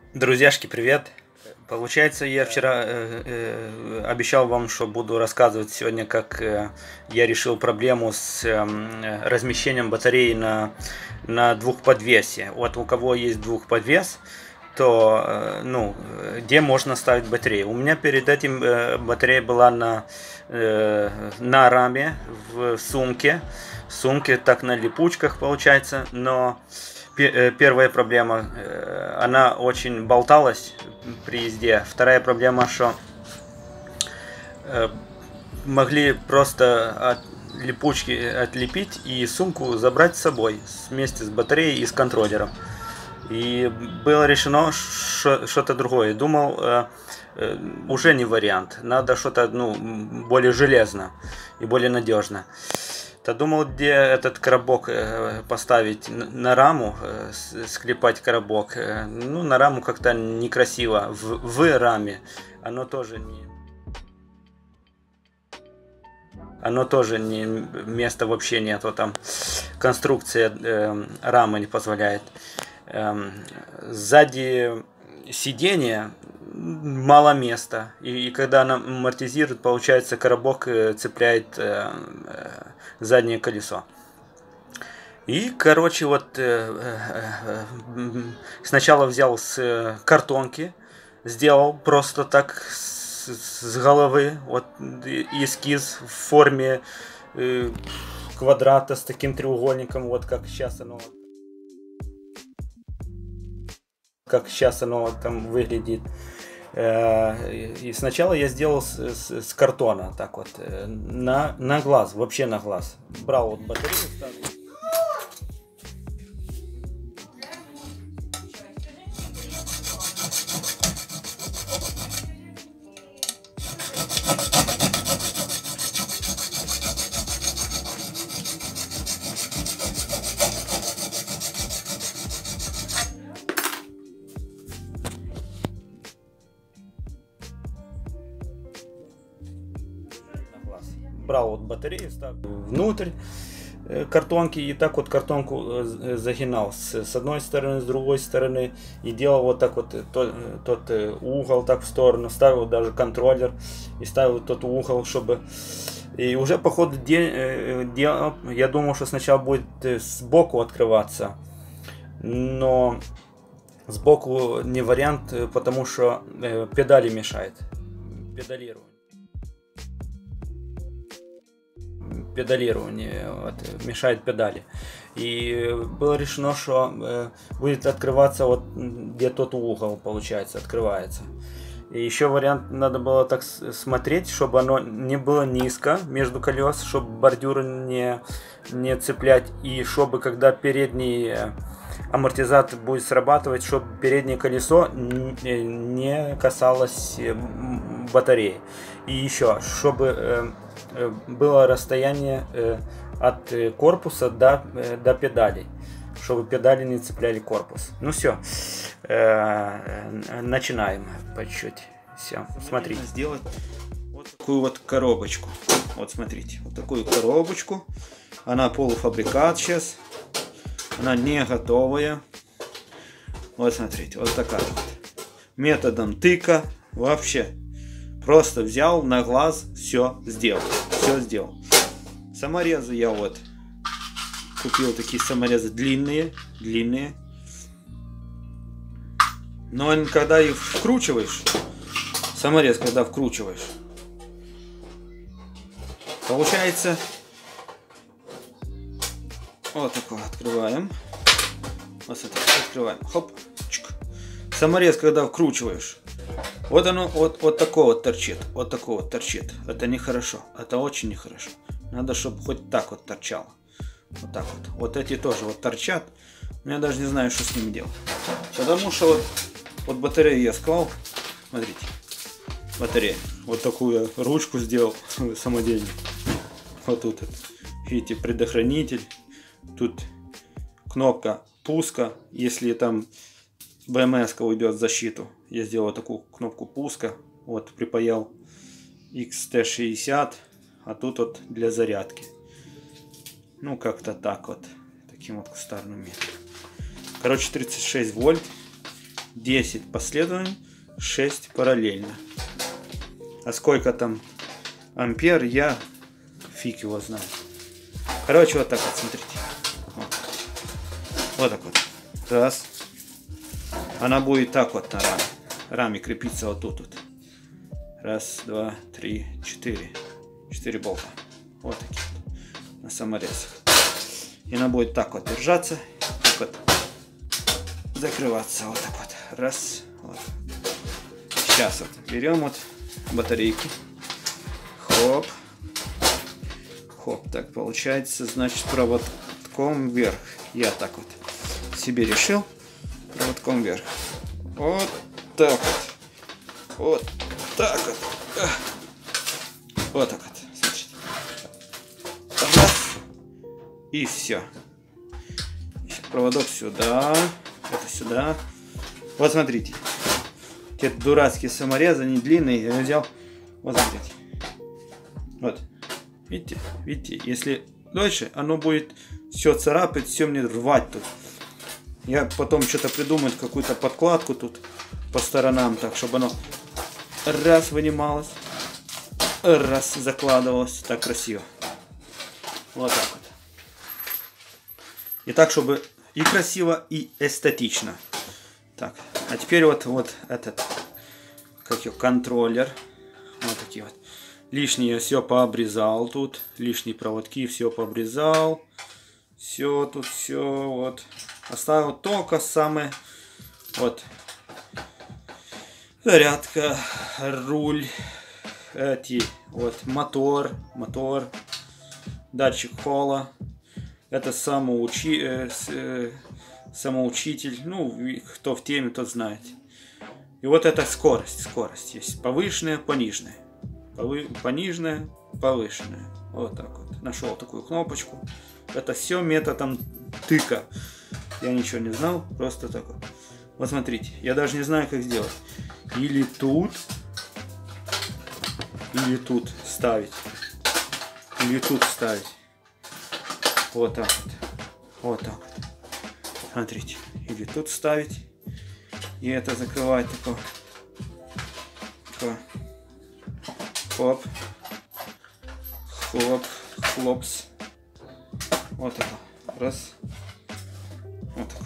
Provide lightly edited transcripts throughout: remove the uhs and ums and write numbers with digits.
Друзьяшки, привет! Получается, я вчера обещал вам, что буду рассказывать сегодня, как я решил проблему с размещением батареи на двухподвесе. Вот у кого есть двухподвес, то где можно ставить батарею. У меня перед этим батарея была на раме в сумке. В сумке так на липучках получается, но первая проблема, она очень болталась при езде. Вторая проблема, что могли просто от липучки отлепить и сумку забрать с собой вместе с батареей и с контроллером. И было решено что-то другое. Думал, уже не вариант. Надо что-то более железно и более надежно. То думал, где этот коробок поставить на раму, склепать коробок. На раму как-то некрасиво. В раме оно тоже не места вообще нету, там конструкция рамы не позволяет. Сзади сиденья мало места, и когда она амортизирует, получается, коробок цепляет заднее колесо. И короче, вот сначала взял с картонки, сделал просто так с головы вот эскиз в форме квадрата с таким треугольником, вот как сейчас оно там выглядит. И сначала я сделал с картона, так вот, на глаз, вообще на глаз. Брал вот батарею, ставил. Брал вот батарею, ставил внутрь картонки и так вот картонку загинал с одной стороны, с другой стороны и делал вот так вот тот угол так в сторону, ставил даже контроллер и ставил тот угол, чтобы... И уже по ходу дела я думал, что сначала будет сбоку открываться, но сбоку не вариант, потому что педали мешает, педалирование вот, мешает педали. И было решено, что будет открываться вот где тот угол, получается, открывается. И еще вариант, надо было так смотреть, чтобы оно не было низко между колес, чтобы бордюры не цеплять, и чтобы когда передний амортизатор будет срабатывать, чтобы переднее колесо не касалось батареи. И еще, чтобы было расстояние от корпуса до педалей, чтобы педали не цепляли корпус. Ну все, начинаем по чуть-чуть. Все, смотрите. Сделать вот такую вот коробочку. Вот смотрите, вот такую коробочку. Она полуфабрикат сейчас. Она не готовая. Вот смотрите, вот такая вот. Методом тыка вообще. Просто взял на глаз, все сделал. Все сделал. Саморезы я вот купил такие саморезы длинные. Но когда их вкручиваешь, саморез, когда вкручиваешь, получается вот такое открываем. Вот смотрите, открываем. Хоп. Чик. Саморез, когда вкручиваешь, вот оно вот такое вот торчит. Вот такое вот торчит. Это нехорошо. Это очень нехорошо. Надо, чтобы хоть так вот торчало. Вот так вот. Вот эти тоже вот торчат. Я даже не знаю, что с ними делать. Потому что вот батарею я склал. Смотрите. Батарея. Вот такую я ручку сделал самодельную. Вот тут. Видите, предохранитель. Тут кнопка пуска. Если там БМС уйдет в защиту. Я сделал такую кнопку пуска. Вот припаял XT60. А тут вот для зарядки. Ну как-то так вот. Таким вот кустарным методом. Короче, 36 вольт. 10 последовательно, 6 параллельно. А сколько там ампер, я фиг его знаю. Короче, вот так вот, смотрите. Вот так вот. Раз. Она будет так вот на раме. Раме крепиться вот тут вот. Раз, два, три, 4. 4 болта. Вот такие вот. На саморезах. И она будет так вот держаться. Так вот. Закрываться. Вот так вот. Раз. Вот. Сейчас вот берем вот батарейку. Хоп. Хоп. Так получается. Значит, проводком вверх. Я так вот себе решил. Проводком вверх. Вот так вот. Вот так вот. Вот так вот. Смотрите. Раз. И все. Проводок сюда. Это сюда. Вот смотрите. Те дурацкие саморезы, они длинные. Я взял. Вот смотрите. Вот. Видите? Видите? Если дольше, оно будет все царапать, все мне рвать тут. Я потом что-то придумаю, какую-то подкладку тут по сторонам, так, чтобы оно раз вынималось, раз закладывалось. Так красиво. Вот так вот. И так, чтобы и красиво, и эстетично. Так, а теперь вот этот, как его, контроллер. Вот такие вот. Лишнее все пообрезал тут. Лишние проводки все пообрезал. Все тут, все вот. Оставил только самое, вот, зарядка, руль, эти, вот, мотор, датчик холла, это самоучитель, ну, кто в теме, тот знает. И вот это скорость есть, повышенная, пониженная, пониженная, повышенная, вот так вот. Нашел такую кнопочку, это все методом тыка. Я ничего не знал, просто так вот. Вот смотрите, я даже не знаю, как сделать. Или тут ставить. Или тут ставить. Вот так вот. Вот так вот. Смотрите. Или тут ставить. И это закрывать такое. Хоп. Хоп. Хлопс. Вот это. Раз. Вот так.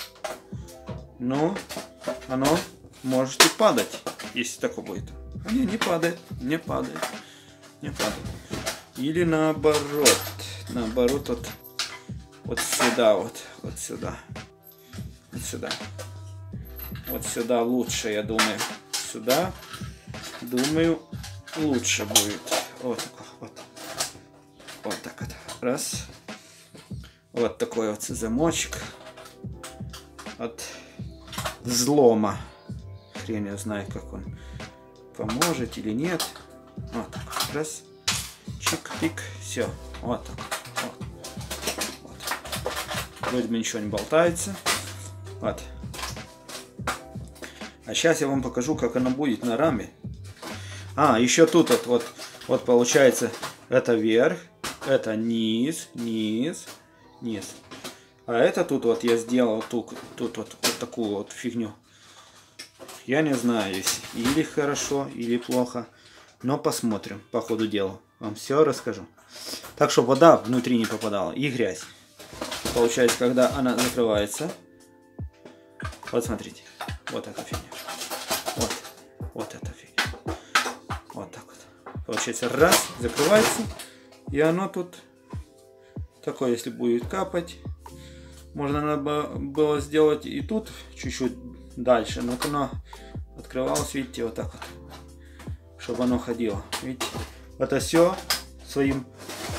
Но оно может и падать, если такое будет. Не падает, не падает, не падает. Или наоборот. Наоборот, вот сюда, вот сюда. Вот сюда. Вот сюда лучше, я думаю. Сюда, думаю, лучше будет. Вот так вот. Вот так вот. Раз. Вот такой вот замочек от взлома. Хрен я знаю, как он поможет или нет. Вот так. Раз. Чик-пик. Все. Вот так. Вот. Вроде бы ничего не болтается. Вот. А сейчас я вам покажу, как оно будет на раме. А, еще тут вот получается, это вверх, это низ. А это тут вот я сделал тут вот такую вот фигню. Я не знаю, или хорошо, или плохо. Но посмотрим по ходу дела. Вам все расскажу. Так, чтобы вода внутри не попадала и грязь. Получается, когда она закрывается. Вот смотрите. Вот эта фигня. Вот эта фигня. Вот так вот. Получается, раз, закрывается. И оно тут такое, если будет капать. Можно было сделать и тут чуть-чуть дальше. Но оно открывалось, видите, вот так вот. Чтобы оно ходило. Видите? Это все своим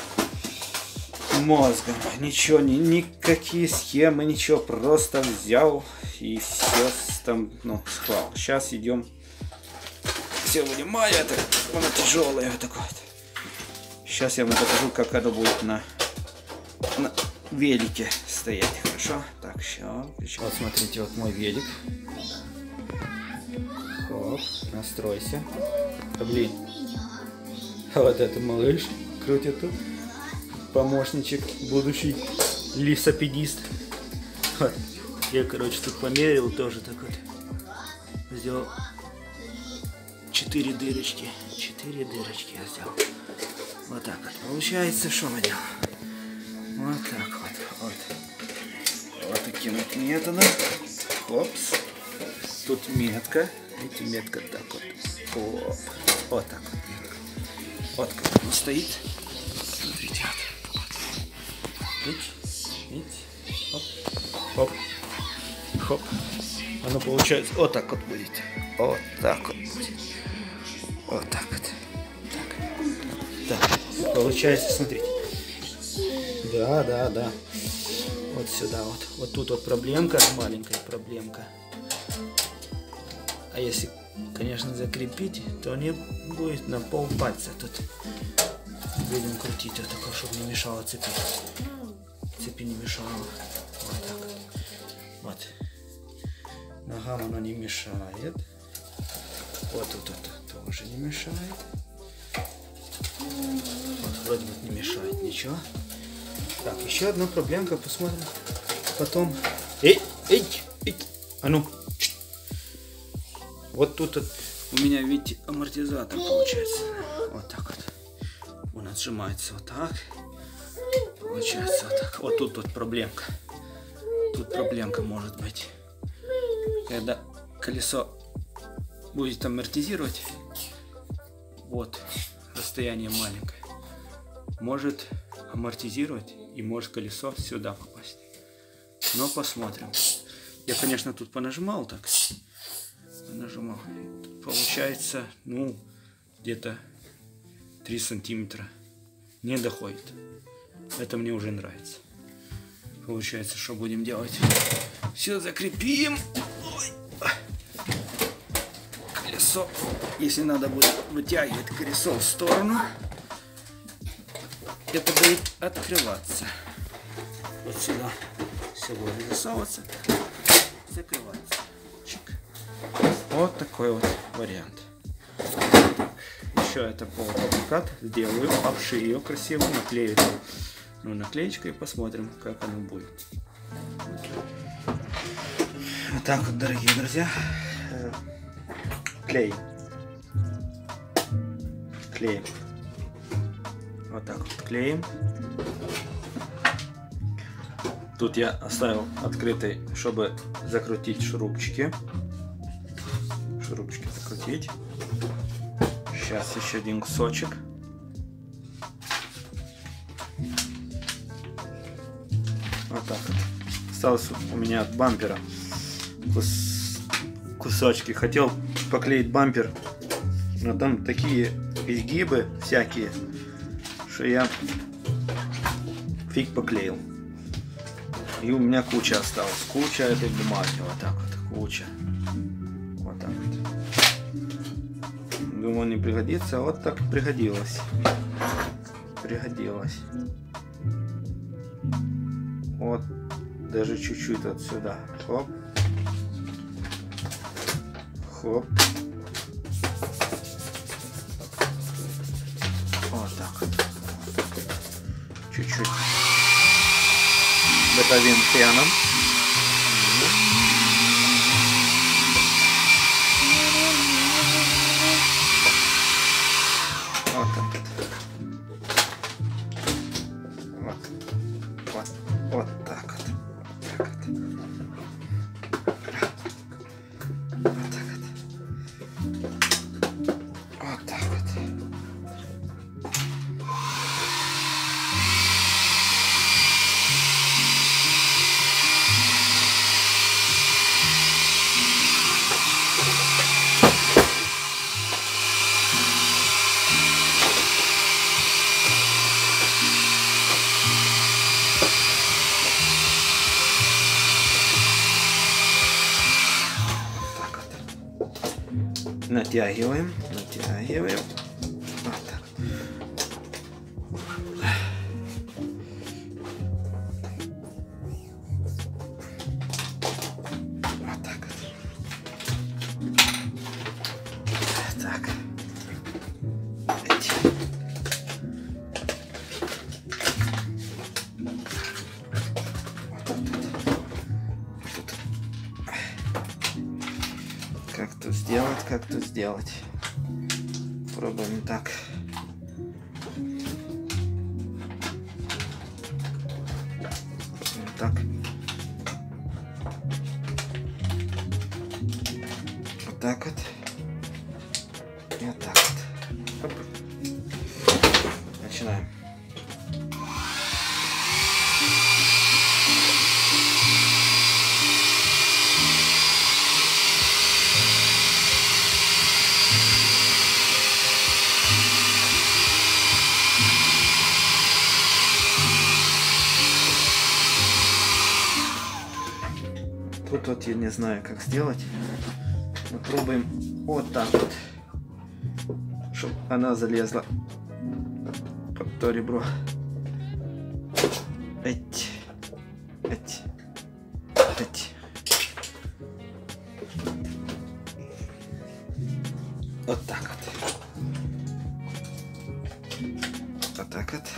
мозгом. Ничего, никакие схемы, ничего. Просто взял и все там, склал. Сейчас идем. Все вынимаю. Это оно тяжелое. Вот такое вот. Сейчас я вам покажу, как оно будет на велике стоять. Хорошо? Так, все. Вот смотрите, вот мой велик. Хоп, настройся. Блин. Вот это малыш крутит тут. Помощничек, будущий лисопедист. Вот. Я, короче, тут померил тоже так вот. сделал 4 дырочки. 4 дырочки я сделал. Вот так вот. Получается, что мы делаем? Вот так вот. Вот таким вот методом. Хопс. Тут метка. Видите, метка так вот. Оп. Вот так вот. Вот как он стоит. Смотрите. Вот. Видите? Хоп. Хоп. Хоп. Оно получается вот так вот будет. Вот так вот будет. Вот так вот. Так. Получается, смотрите. Да. Вот сюда вот. Вот тут вот проблемка, маленькая проблемка. А если, конечно, закрепить, то не будет на пол пальца тут. Будем крутить вот такое, чтобы не мешало цепи. Цепи не мешало. Вот так. Вот. Ногам оно не мешает. Вот тут тоже не мешает. Вот вроде бы не мешает ничего. Так, еще одна проблемка, посмотрим. Потом. Эй! А ну! Вот тут вот у меня, видите, амортизатор получается. Вот так вот. Он отжимается вот так. Получается вот так. Вот тут проблемка. Тут проблемка может быть. Когда колесо будет амортизировать, вот расстояние маленькое, может амортизировать и может колесо сюда попасть. Но посмотрим. Я, конечно, тут понажимал так. Нажимал. Тут получается, ну, где-то 3 сантиметра. Не доходит. Это мне уже нравится. Получается, что будем делать? Все закрепим. Ой. Колесо. Если надо будет вытягивать колесо в сторону, это будет открываться. Вот сюда. Все будет засовываться. Закрываться. Чик. Вот такой вот вариант. Еще это полуфабрикат сделаю, обшию ее красиво, наклею наклеечкой, посмотрим, как оно будет. Вот так вот, дорогие друзья, клеим. Вот так вот клеим. Тут я оставил открытый, чтобы закрутить шурупчики. Шурупчики закрутить. Сейчас еще один кусочек. Вот так вот. Осталось у меня от бампера кусочки. Хотел поклеить бампер, но там такие изгибы всякие, что я фиг поклеил. И у меня куча осталась. Куча этой бумаги. Вот так вот. Куча. Вот так вот. Думаю, не пригодится. Вот так пригодилось. Пригодилось. Вот. Даже чуть-чуть отсюда. Хоп. Хоп. Вот так вот. Чуть-чуть. Бетовин феном. Вот так вот. Вот так вот. Вот так вот. Натягиваем. Вот так. Вот так. Так. Как тут сделать, как тут сделать. Пробуем так. Пробуем так. Вот так вот. И вот так вот. Оп. Начинаем. Тут вот я не знаю, как сделать. Мы пробуем вот так вот, чтобы она залезла под то ребро. Эть, эть, эть. Вот так вот. Вот так вот.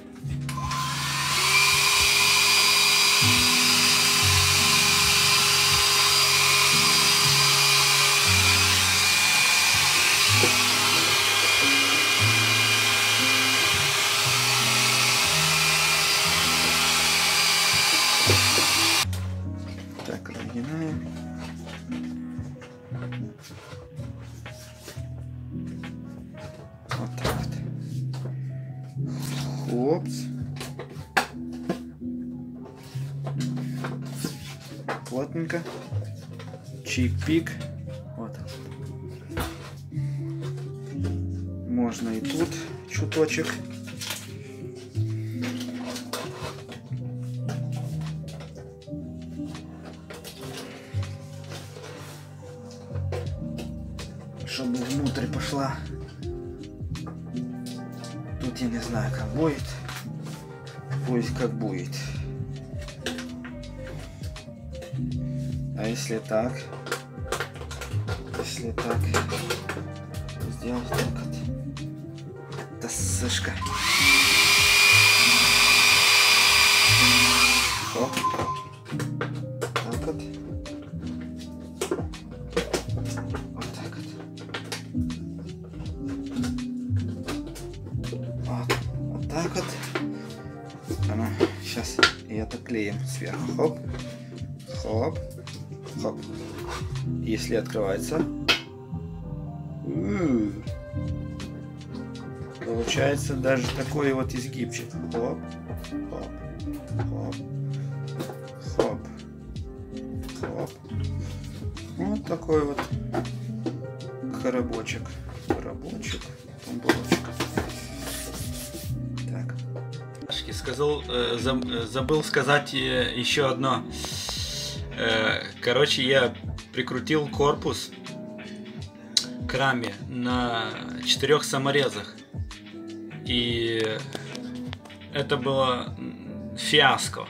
Так, разгинаем. Вот так вот. Хопс. Плотненько. Чик-пик. Вот. Можно и тут чуточек. Чтобы внутрь пошла. Тут я не знаю, как будет. Пусть как будет. А если так? Если так, сделать так вот. Да сышка. Оп. Так вот. Вот так вот. Вот так вот. Она. Сейчас и это клеим сверху. Хоп. Хоп. Хоп. Если открывается. Получается даже такой вот изгибчик. Хоп. Хоп. Хоп. Хоп. Хоп. Вот такой вот коробочек. Коробочек. Тамбурочек. Так. Забыл сказать еще одно. Короче, я прикрутил корпус к раме на 4 саморезах. И это было фиаско.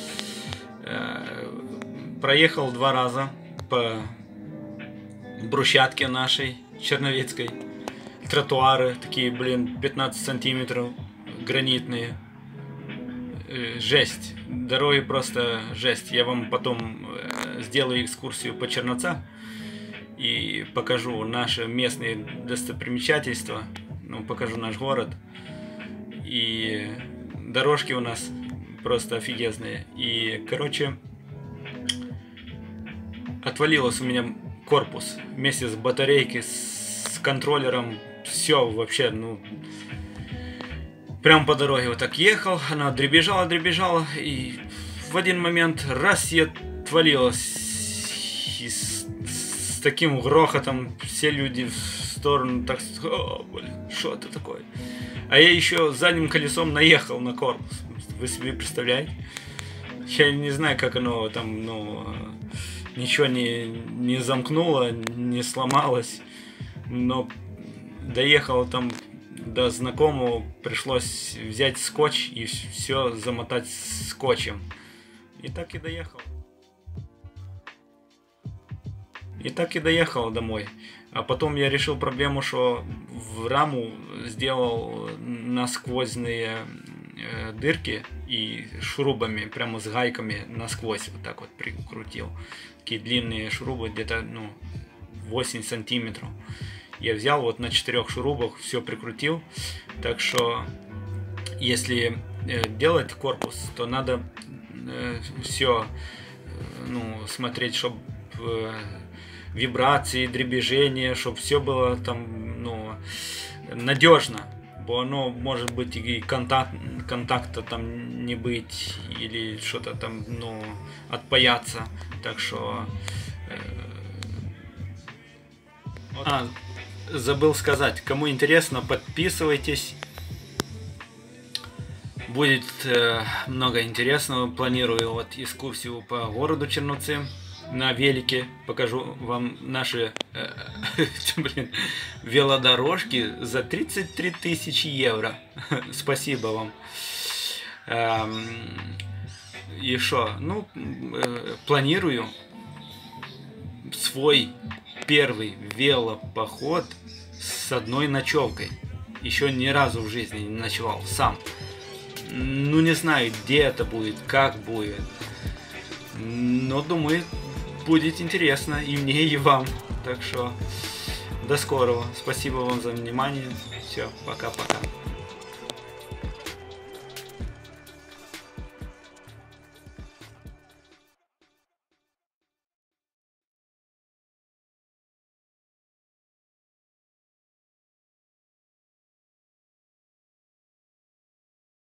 Проехал 2 раза по брусчатке нашей черновецкой. Тротуары такие, блин, 15 сантиметров, гранитные. Жесть. Дороги просто жесть. Я вам потом сделаю экскурсию по Черновцам и покажу наши местные достопримечательства. Ну, покажу наш город. И дорожки у нас просто офигезные. И, короче, отвалилось у меня корпус вместе с батарейкой, с контроллером. Все вообще, ну... Прям по дороге вот так ехал, она дребезжала, и в один момент раз и отвалилась. И с таким грохотом все люди в сторону, так, о, блин, что это такое? А я еще задним колесом наехал на корпус. Вы себе представляете? Я не знаю, как оно там, ну, ничего не замкнуло, не сломалось, но доехал там до знакомого, пришлось взять скотч и все замотать скотчем. И так и доехал. И так и доехал домой. А потом я решил проблему, что в раму сделал насквозные дырки и шурубами, прямо с гайками насквозь вот так вот прикрутил. Такие длинные шурубы, где-то, ну, 8 сантиметров. Я взял вот на 4 шурупах, все прикрутил. Так что, если делать корпус, то надо все смотреть, чтобы вибрации, дребезжение, чтобы все было там надежно. Бо оно может быть и контакта там не быть, или что-то там отпаяться. Так что забыл сказать, кому интересно, подписывайтесь. Будет много интересного. Планирую вот экскурсию по городу Черновцы на велике. Покажу вам наши велодорожки за 33 тысячи евро. Спасибо вам. И что? Планирую свой первый велопоход с одной ночевкой. Еще ни разу в жизни не ночевал сам. Не знаю, где это будет, как будет. Но думаю, будет интересно и мне, и вам. Так что до скорого. Спасибо вам за внимание. Все, пока-пока.